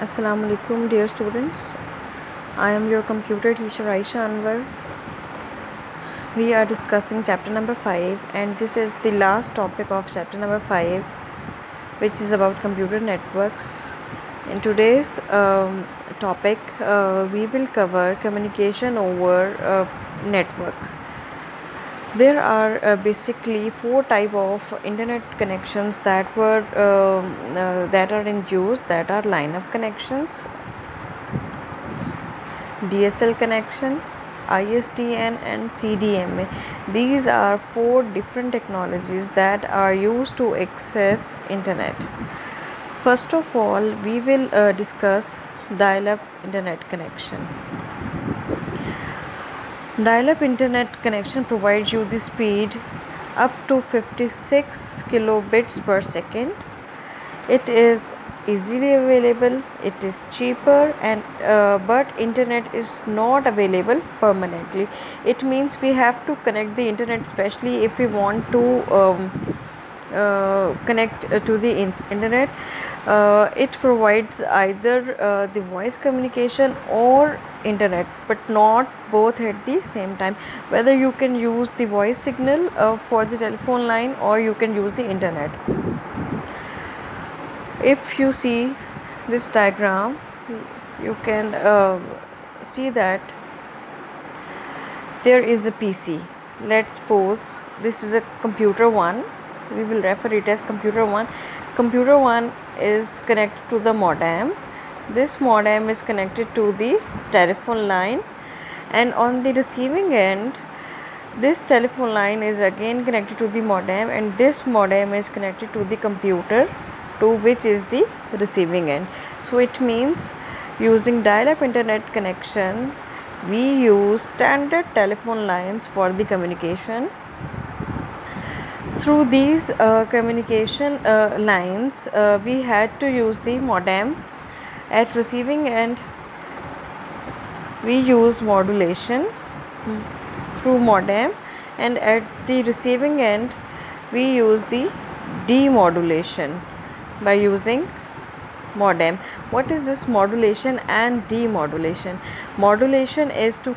Assalamu alaikum dear students. I am your computer teacher Aisha Anwar. We are discussing chapter number 5 and this is the last topic of chapter number 5, which is about computer networks. In today's topic we will cover communication over networks. There are basically 4 type of internet connections that are in use, that are line-up connections, DSL connection, ISDN and CDMA. These are 4 different technologies that are used to access internet. First of all, we will discuss dial-up internet connection. Dial-up internet connection provides you the speed up to 56 kilobits per second. It is easily available, it is cheaper, and but internet is not available permanently. It means we have to connect the internet, especially if we want to connect to the internet. It provides either the voice communication or internet, but not both at the same time. Whether you can use the voice signal for the telephone line or you can use the internet. If you see this diagram, you can see that there is a PC. Let's suppose this is a computer 1. We will refer it as computer 1. Computer 1 is connected to the modem. This modem is connected to the telephone line, and on the receiving end, this telephone line is again connected to the modem, and this modem is connected to the computer, to which is the receiving end. So it means using dial-up internet connection, we use standard telephone lines for the communication. Through these communication lines, we had to use the modem. At receiving end, we use modulation through modem, and at the receiving end, we use the demodulation by using modem. What is this modulation and demodulation? Modulation is to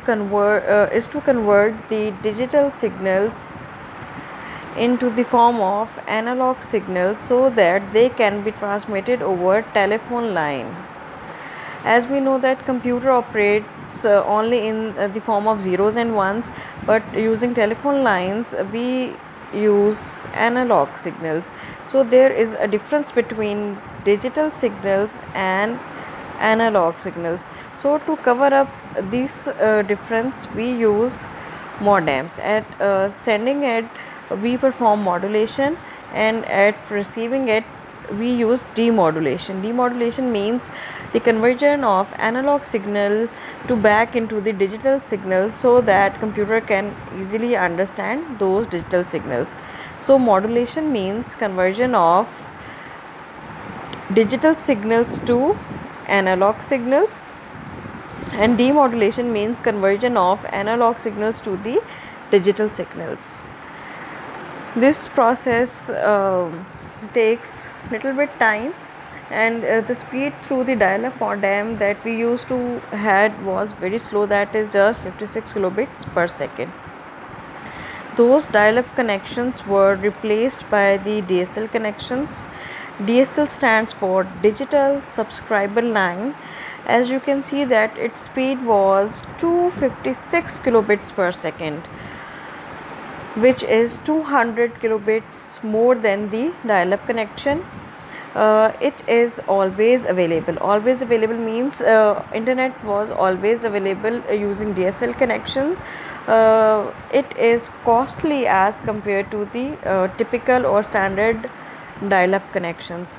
convert the digital signals into the form of analog signals so that they can be transmitted over telephone line. As we know that computer operates only in the form of zeros and ones, but using telephone lines we use analog signals. So there is a difference between digital signals and analog signals. So to cover up this difference, we use modems. At sending end, we perform modulation, and at receiving it, we use demodulation. Demodulation means the conversion of analog signal to back into the digital signal so that computer can easily understand those digital signals. So modulation means conversion of digital signals to analog signals, and demodulation means conversion of analog signals to the digital signals. This process takes little bit time, and the speed through the dial-up modem that we used to had was very slow, that is just 56 kilobits per second. Those dial-up connections were replaced by the DSL connections. DSL stands for digital subscriber line. As you can see that its speed was 256 kilobits per second, which is 200 kilobits more than the dial-up connection. It is always available. Always available means internet was always available using DSL connection. It is costly as compared to the typical or standard dial-up connections.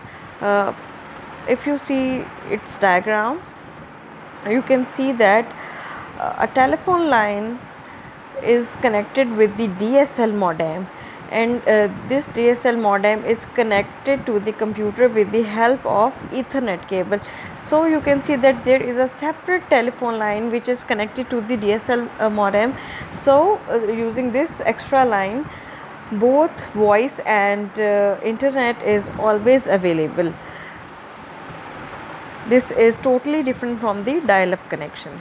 If you see its diagram, you can see that a telephone line is connected with the DSL modem, and this DSL modem is connected to the computer with the help of Ethernet cable. So you can see that there is a separate telephone line which is connected to the DSL modem. So using this extra line, both voice and internet is always available. This is totally different from the dial-up connection.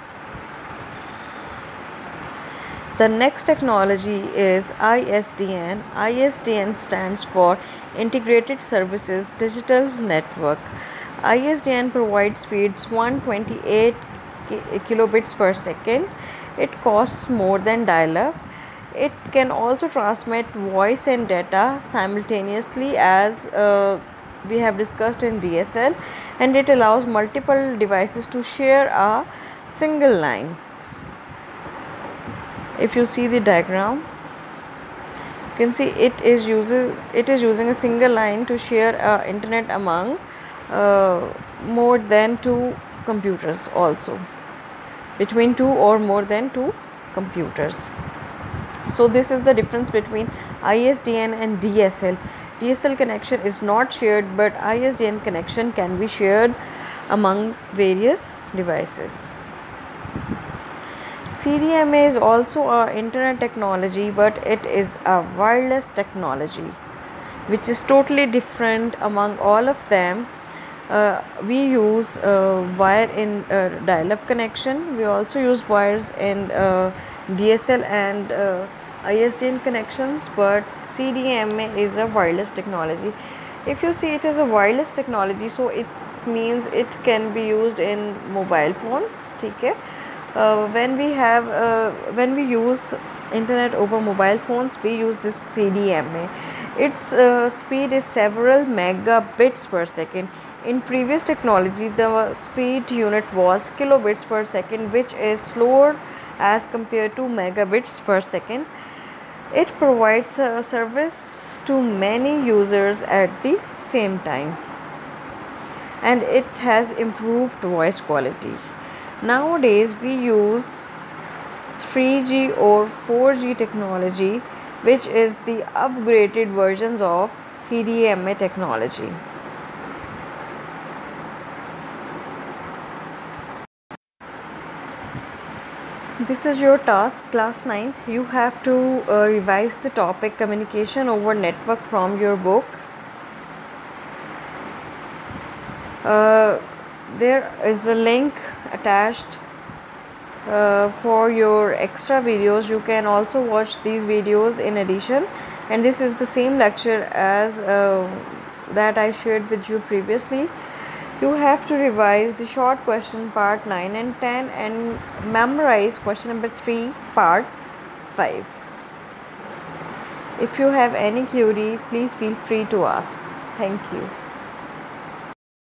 The next technology is ISDN. ISDN stands for Integrated Services Digital Network. ISDN provides speeds 128 kilobits per second. It costs more than dial-up. It can also transmit voice and data simultaneously, as we have discussed in DSL, and it allows multiple devices to share a single line. If you see the diagram, you can see it is using a single line to share internet among more than two computers, also between two or more than two computers. So this is the difference between ISDN and DSL. DSL connection is not shared, but ISDN connection can be shared among various devices. CDMA is also a internet technology, but it is a wireless technology, which is totally different among all of them. We use wire in dial-up connection. We also use wires in DSL and ISDN connections, but CDMA is a wireless technology. If you see, it is a wireless technology, so it means it can be used in mobile phones. Okay? When we use internet over mobile phones, we use this CDMA. Its speed is several megabits per second. In previous technology, the speed unit was kilobits per second, which is slower as compared to megabits per second. It provides a service to many users at the same time, and it has improved voice quality. Nowadays we use 3G or 4G technology, which is the upgraded versions of CDMA technology. This is your task, class 9th. You have to revise the topic communication over network from your book. There is a link attached for your extra videos. You can also watch these videos in addition, and this is the same lecture as that I shared with you previously. You have to revise the short question part 9 and 10 and memorize question number 3 part 5. If you have any query, please feel free to ask. Thank you.